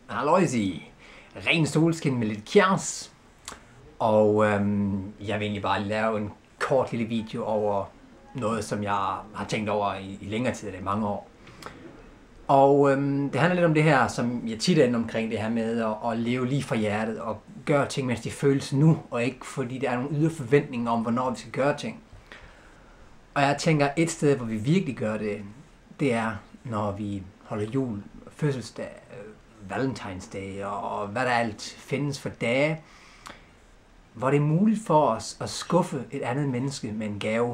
Halløjsi. Ren solskin med lidt kjærs. Og jeg vil egentlig bare lave en kort lille video over noget, som jeg har tænkt over i længere tid, i mange år. Og det handler lidt om det her, som jeg tit er inde omkring, det her med at leve lige fra hjertet og gøre ting, mens de føles nu, og ikke fordi der er nogle ydre forventninger om, hvornår vi skal gøre ting. Og jeg tænker, et sted, hvor vi virkelig gør det, det er, når vi holder jul, fødselsdag, Valentinsdag og hvad der alt findes for dage, hvor det er muligt for os at skuffe et andet menneske med en gave.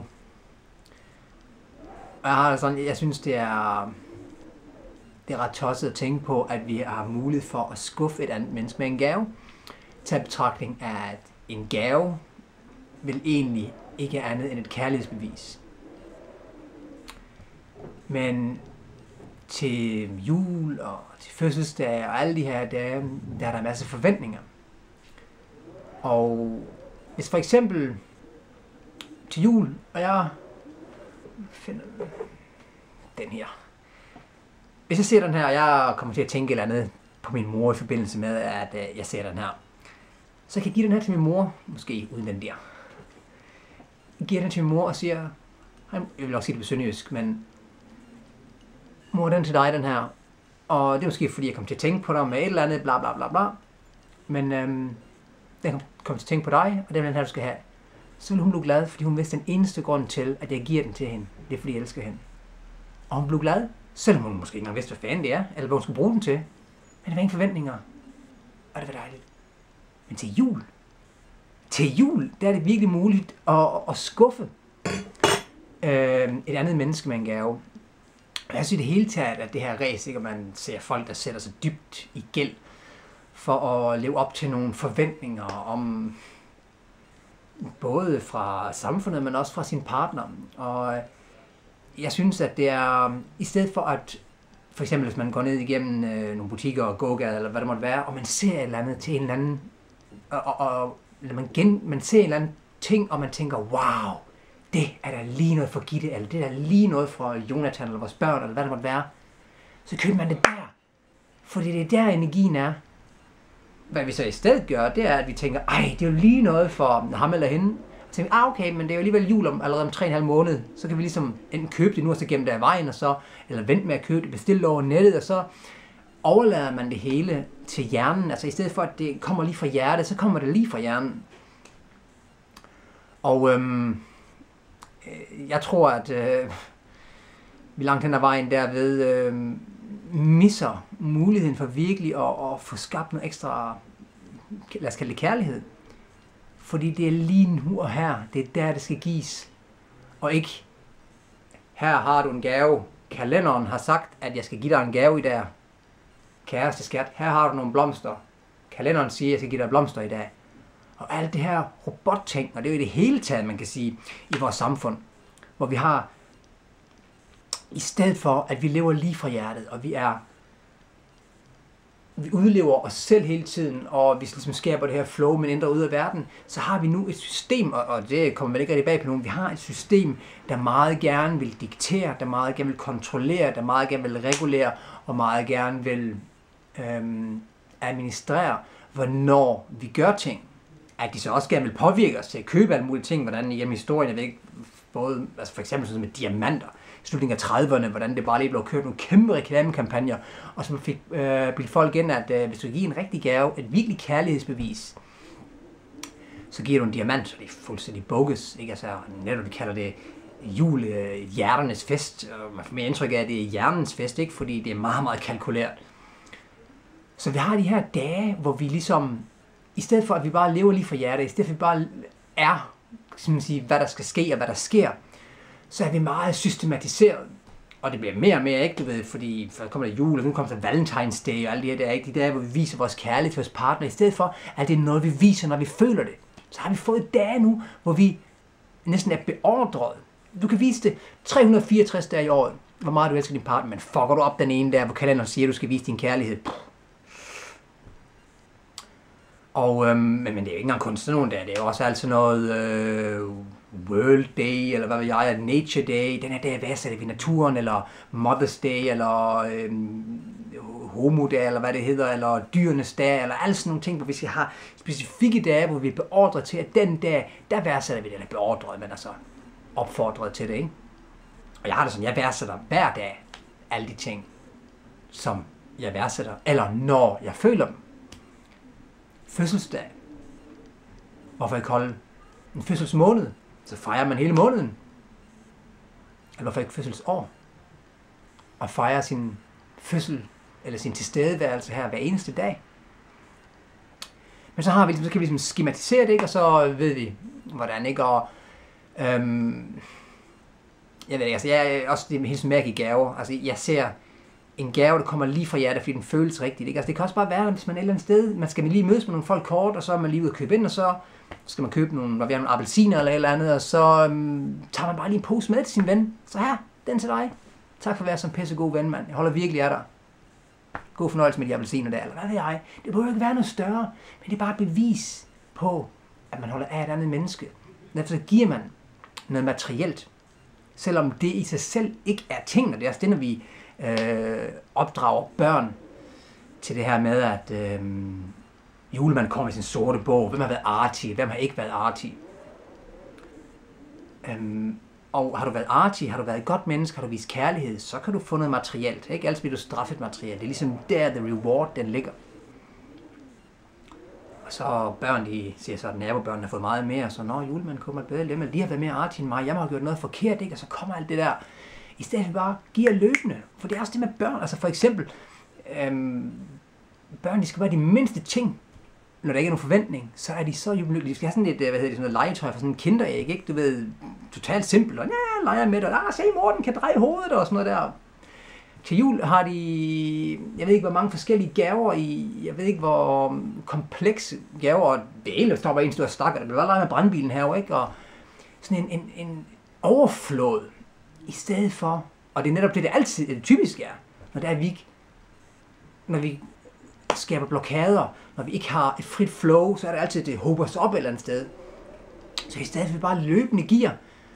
Og jeg synes, det er ret tosset at tænke på, at vi har mulighed for at skuffe et andet menneske med en gave. Tag betragtning af, at en gave vil egentlig ikke er andet end et kærlighedsbevis. Men til jul og til fødselsdag og alle de her dage, der er der en masse forventninger. Og hvis for eksempel til jul, og jeg finder den her. Hvis jeg ser den her, og jeg kommer til at tænke et eller andet på min mor i forbindelse med, at jeg ser den her, så kan jeg give den her til min mor, måske uden den der. Jeg giver den til min mor og siger, jeg vil også sige det på sønderjysk, men mor, den til dig, den her. Og det er måske fordi, jeg kom til at tænke på dig med et eller andet, bla bla bla bla. Men den kom til at tænke på dig, og det er den her, du skal have. Så vil hun blive glad, fordi hun vidste den eneste grund til, at jeg giver den til hende. Det er fordi, jeg elsker hende. Og hun blev glad, selvom hun måske ikke engang vidste, hvad fanden det er, eller hvad hun skulle bruge den til. Men det var ingen forventninger. Og det var dejligt. Men til jul, der er det virkelig muligt at skuffe et andet menneske med en gave. Jeg synes i det hele taget, at det her ræs, ikke, man ser folk, der sætter sig dybt i gæld for at leve op til nogle forventninger om både fra samfundet, men også fra sin partner. Og jeg synes, at det er, i stedet for at, for eksempel hvis man går ned igennem nogle butikker og gågader, eller hvad det måtte være, og man ser et eller andet til en eller anden, og man ser en eller anden ting, og man tænker, wow, det er da lige noget for Gitte, eller det er da lige noget for Jonathan, eller vores børn, eller hvad det måtte være, så køber man det der. Fordi det er der energien er. Hvad vi så i stedet gør, det er, at vi tænker, ej, det er jo lige noget for ham eller hende. Og så tænker vi, okay, men det er jo alligevel jul allerede om 3,5 måneder. Så kan vi ligesom enten købe det nu, og så gemme det af vejen, og så, eller vente med at købe det, bestille det over nettet, og så overlader man det hele til hjernen. Altså i stedet for, at det kommer lige fra hjertet, så kommer det lige fra hjernen. Og jeg tror, at vi langt hen ad vejen derved misser muligheden for virkelig at få skabt noget ekstra, lad os kalde det kærlighed. Fordi det er lige nu og her, det er der, det skal gives. Og ikke, her har du en gave. Kalenderen har sagt, at jeg skal give dig en gave i dag. Kæreste skat, her har du nogle blomster. Kalenderen siger, at jeg skal give dig blomster i dag. Og alt det her robotting, og det er jo i det hele taget, man kan sige, i vores samfund, hvor vi har, i stedet for, at vi lever lige fra hjertet, og vi udlever os selv hele tiden, og vi ligesom skaber det her flow, men ændrer ud af verden, så har vi nu et system, og det kommer vel ikke rigtig bag på nogen, vi har et system, der meget gerne vil diktere, der meget gerne vil kontrollere, der meget gerne vil regulere, og meget gerne vil administrere, hvornår vi gør ting. At de så også gerne vil påvirke os til at købe alle mulige ting, hvordan igennem historien, jeg ved ikke, både, altså for eksempel sådan med diamanter, i slutningen af 30'erne, hvordan det bare lige blev kørt nogle kæmpe reklamekampagner, og så fik bildt folk ind, at hvis du giver en rigtig gave, et virkelig kærlighedsbevis, så giver du en diamant, så det er fuldstændig bogus, ikke? Altså, netop vi kalder det hjerternes fest, og man får mere indtryk af, at det er hjernens fest, ikke? Fordi det er meget, meget kalkuleret. Så vi har de her dage, hvor vi ligesom, i stedet for at vi bare lever lige fra hjertet, i stedet for at vi bare er, skal man sige, hvad der skal ske og hvad der sker, så er vi meget systematiseret. Og det bliver mere og mere ikke, du ved, fordi så kommer der jul, og nu kommer der Valentinsdag og alle de her dage, de dage, hvor vi viser vores kærlighed til vores partner, i stedet for, at det er noget, vi viser, når vi føler det. Så har vi fået dage nu, hvor vi næsten er beordret. Du kan vise det 364 dage i året, hvor meget du elsker din partner, men fucker du op den ene der, hvor kalenderen siger, at du skal vise din kærlighed. Og, men det er jo ikke engang kun sådan nogle der, det er jo også altid noget World Day, eller hvad ved jeg, Nature Day, den her dag, hvad er det ved naturen, eller Mother's Day, eller homodag, eller hvad det hedder, eller dyrenes dag, eller alle sådan nogle ting, hvor vi skal have specifikke dage, hvor vi er beordret til, at den dag, der værdsætter vi det, eller beordret, men altså opfordret til det, ikke? Og jeg har det sådan, jeg værdsætter hver dag alle de ting, som jeg værdsætter, eller når jeg føler dem. Fødselsdag. Hvorfor ikke holde en fødselsmåned? Så fejrer man hele måneden. Eller hvorfor ikke fødselsår? Og fejre sin fødsel, eller sin tilstedeværelse her hver eneste dag. Men så har vi, så kan vi skematisere det, ikke? Og så ved vi, hvordan, ikke? Og jeg ved ikke, altså jeg er også det med helt mærke i gaver. Altså jeg ser en gave, der kommer lige fra hjertet, fordi den føles rigtigt, ikke? Altså det kan også bare være, hvis man er et eller andet sted, man skal lige mødes med nogle folk kort, og så er man lige ude og købe ind, og så skal man købe nogle appelsiner eller et eller andet, og så tager man bare lige en pose med til sin ven. Så her, den til dig. Tak for at være sådan en pissegod ven, mand. Jeg holder virkelig af dig. God fornøjelse med de appelsiner der, eller hvad ved jeg. Det burde ikke være noget større, men det er bare et bevis på, at man holder af et andet menneske. Derfor så giver man noget materielt, selvom det i sig selv ikke er tingene. Det er også det, når vi opdrager børn til det her med, at julemanden kommer med sin sorte bog. Hvem har været artig? Hvem har ikke været artig? Og har du været artig, har du været et godt menneske, har du vist kærlighed, så kan du få noget materielt. Ikke? Altid bliver du straffet materielt. Det er ligesom der, the reward, den ligger. Og så børn, de siger så, at nabobørnene har fået meget mere, så når julemanden kommer bedre hjem, eller de har været mere artig end mig, jeg må have gjort noget forkert, ikke? Og så kommer alt det der. I stedet for bare giver løbende. For det er også det med børn. Altså for eksempel, børn, de skal være de mindste ting. Når der ikke er nogen forventning, så er de så jublykkelige. De skal have sådan et, sådan noget legetøj for sådan en kinderæg, ikke? Du ved, totalt simpelt. Og ja, leger med det. Og se, mor, den kan dreje hovedet og sådan noget der. Til jul har de, jeg ved ikke, hvor mange forskellige gaver i, jeg ved ikke, hvor komplekse gaver. Det ene står bare en stor stak, og der bliver bare leget med brandbilen her, ikke? Og sådan en overflod. I stedet for, og det er netop det altid typisk er, når vi skaber blokader, når vi ikke har et frit flow, så er det altid, det håber sig op et eller andet sted. Så i stedet for bare løbende giver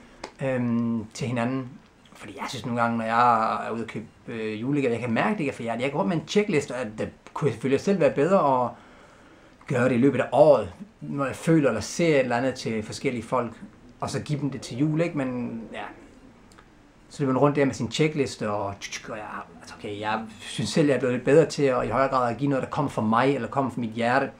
til hinanden. Fordi jeg synes nogle gange, når jeg er ude og købe julegaver, jeg kan mærke det ikke for jer. Jeg går rundt med en checkliste, og det kunne selvfølgelig selv være bedre at gøre det i løbet af året, når jeg føler eller ser et eller andet til forskellige folk, og så give dem det til jul, ikke? Men ja, så løber man rundt der med sin checkliste, og jeg synes selv, jeg er blevet lidt bedre til at i højere grad at give noget, der kommer fra mig, eller kommer fra mit hjerte.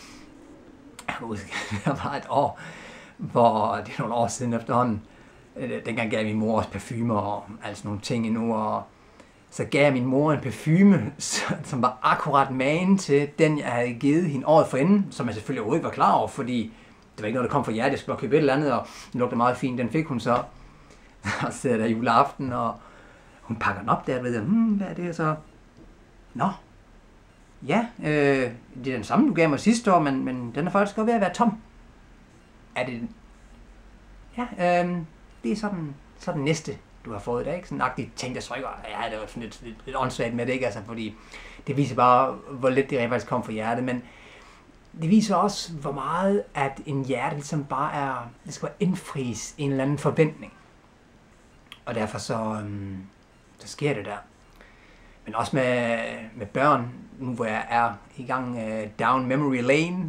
Jeg husker, det var et år, hvor det er nogle år siden efterhånden, dengang gav min mor også parfumer og alle sådan nogle ting endnu, og så gav jeg min mor en parfume, som var akkurat magen til den, jeg havde givet hende året forinden, som jeg selvfølgelig overhovedet ikke var klar over, fordi det var ikke noget, der kom fra hjertet. Jeg skulle bare købe et eller andet, og den lugtede meget fint. Den fik hun så. Og så sidder der juleaften, og hun pakker den op der, og ved, hvad er det så? Nå, ja, det er den samme, du gav mig sidste år, men den er faktisk godt ved at være tom. Er det? Ja, det er sådan næste, du har fået i dag, ikke? Sådan en agtig ting, der trykker. Ja, det var sådan lidt åndssvagt med det, ikke? Altså, fordi det viser bare, hvor lidt det rent faktisk kom fra hjertet, men det viser også, hvor meget, at en hjerte ligesom bare er, det skal være indfries en eller anden forventning. Og derfor så sker det der. Men også med børn, nu hvor jeg er i gang down memory lane.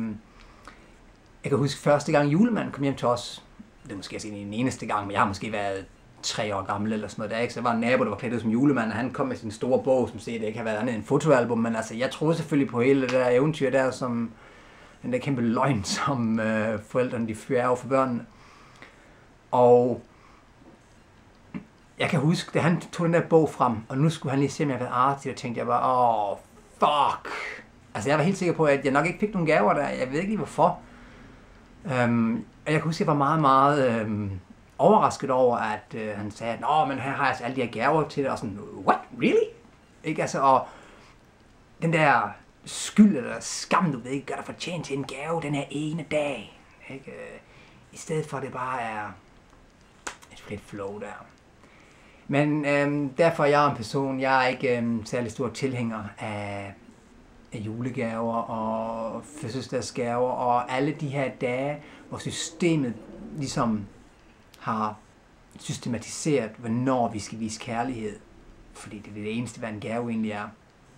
Jeg kan huske første gang julemanden kom hjem til os. Det er måske den eneste gang, men jeg har måske været 3 år gammel eller sådan noget der, ikke? Så der var en nabo, der var klædt ud som julemand, og han kom med sin store bog, som siger, det ikke har været andet end en fotoalbum, men altså, jeg troede selvfølgelig på hele det der eventyr der, som den der kæmpe løgn, som forældrene de fyrer over for børnene. Og jeg kan huske, da han tog den der bog frem, og nu skulle han lige se, om jeg havde været artig, og tænkte jeg bare, fuck. Altså, jeg var helt sikker på, at jeg nok ikke fik nogen gaver der, jeg ved ikke lige hvorfor. Og jeg kan huske, at jeg var meget, meget overrasket over, at han sagde, men her har jeg altså alle de her gaver til det, og sådan, what, really? Ikke, altså, og den der skyld eller skam, du ved ikke, gør dig fortjent til en gave den her ene dag, ikke? I stedet for, at det bare er et frit flow der. Men derfor er jeg en person, jeg er ikke særlig stor tilhænger af julegaver og fødselsdagsgaver og alle de her dage, hvor systemet ligesom har systematiseret, hvornår vi skal vise kærlighed. Fordi det er det eneste, hvad en gave egentlig er.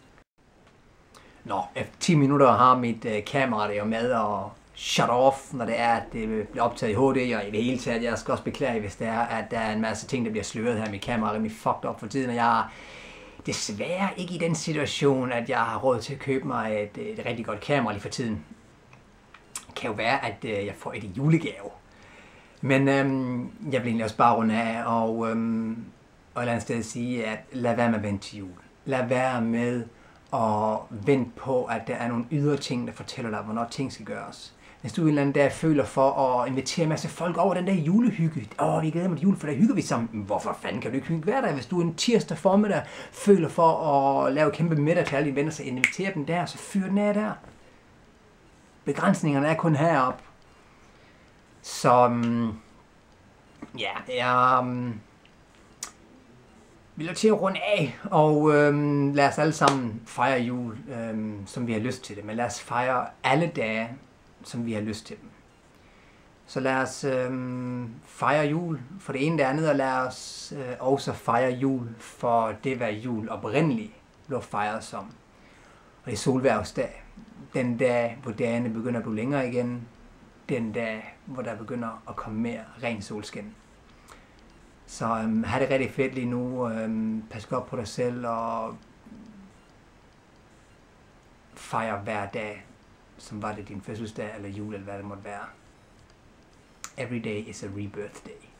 Når efter 10 minutter har mit kamera det jo med og shut off, når det er, at det bliver optaget i HD, og i det hele taget, jeg skal også beklage, hvis det er, at der er en masse ting, der bliver sløret her. Mit kamera er rimelig fucked up for tiden, og jeg er desværre ikke i den situation, at jeg har råd til at købe mig et rigtig godt kamera lige for tiden. Det kan jo være, at jeg får et julegave. Men jeg vil egentlig også bare runde af og et eller andet sted sige, at lad være med at vente til jul. Lad være med og vent på, at der er nogle ydre ting, der fortæller dig, hvornår ting skal gøres. Hvis du en eller anden dag føler for at invitere en masse folk over den der julehygge. Vi glæder mig til jul, for der hygger vi sammen. Hvorfor fanden kan du ikke hygge hver dag? Hvis du en tirsdag formiddag føler for at lave kæmpe middag til alle dine venner, så inviter dem der, så fyr den af der. Begrænsningerne er kun heroppe. Så jeg vil til at runde af, og lad os alle sammen fejre jul, som vi har lyst til det. Men lad os fejre alle dage, som vi har lyst til dem. Så lad os fejre jul for det ene det andet, og lad os også fejre jul for det, hvad jul oprindeligt blev fejret som. Og det er solværvsdag. Den dag, hvor dagene begynder at blive længere igen. Den dag, hvor der begynder at komme mere ren solskin. Så have det rigtig fedt lige nu. Pas godt på dig selv og fejre hver dag, som var det din fødselsdag eller jul eller hvad det måtte være. Every day is a rebirth day.